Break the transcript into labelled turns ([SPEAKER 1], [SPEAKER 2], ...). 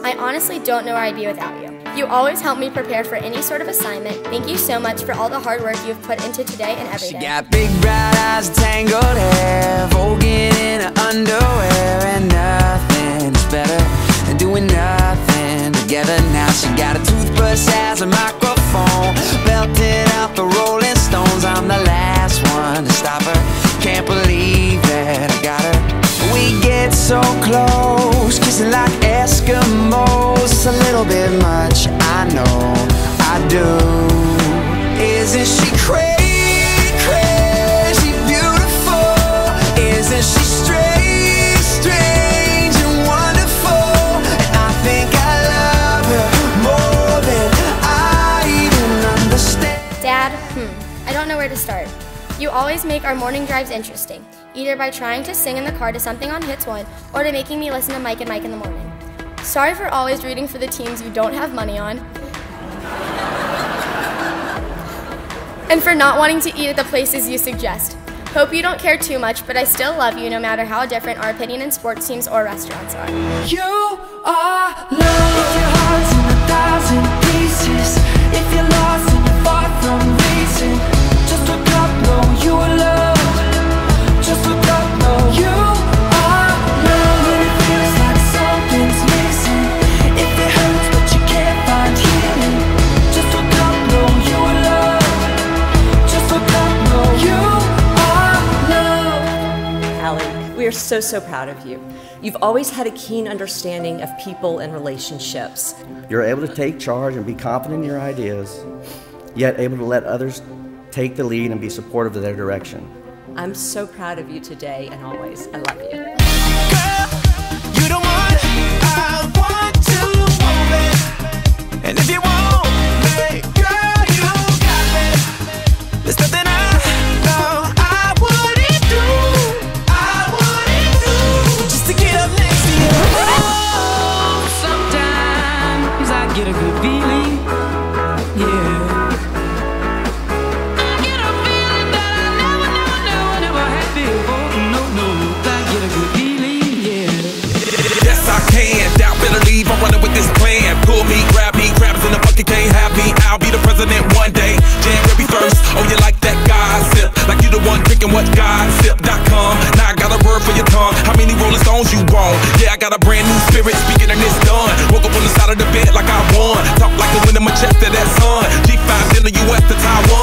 [SPEAKER 1] I honestly don't know where I'd be without you. You always help me prepare for any sort of assignment. Thank you so much for all the hard work you've put into today and every day.
[SPEAKER 2] She got big bright eyes, tangled hair, voguing in her underwear, and nothing is better than doing nothing together. Now she got a toothbrush as a microphone, belting out the Rolling Stones. I'm the last one to stop her. Can't believe that I got her. We get so close, kissing like Eskimos. A little bit much, I know, I do. Isn't she crazy, crazy beautiful? Isn't she strange, strange and wonderful? And I think I love her more than I even understand.
[SPEAKER 1] Dad, I don't know where to start. You always make our morning drives interesting, either by trying to sing in the car to something on Hits 1 or to making me listen to Mike and Mike in the morning. Sorry for always rooting for the teams you don't have money on, and for not wanting to eat at the places you suggest. Hope you don't care too much, but I still love you no matter how different our opinion in sports teams or restaurants are.
[SPEAKER 2] You are love. If your heart's in 1,000 pieces, if you're lost and you're far from reason, just look up, know you are love. Just look up, know you are love. When it feels like something's missing, if it hurts but you can't find healing, just look up, know you are love. Just look up, know you are love.
[SPEAKER 3] Halle, we are so proud of you. You've always had a keen understanding of people and relationships.
[SPEAKER 4] You're able to take charge and be confident in your ideas, yet able to let others take the lead and be supportive of their direction.
[SPEAKER 3] I'm so proud of you today and always. I love you.
[SPEAKER 2] Girl, you the one I want to hold it. And if you want me, girl, you got me. There's nothing I know I wouldn't do. I wouldn't do just to get up next to you. Oh, sometimes I get a good feeling, yeah. I'm running with this plan. Pull me, grab us in the bucket, can't have me. I'll be the president one day. January 1st, oh you like that gossip? Like you the one drinking what gossip.com. Now I got a word for your tongue. How many Rolling Stones you want? Yeah, I got a brand new spirit speaking and it's done. Woke up on the side of the bed like I won. Talk like the wind in my chest to that sun. G5 in the US to Taiwan.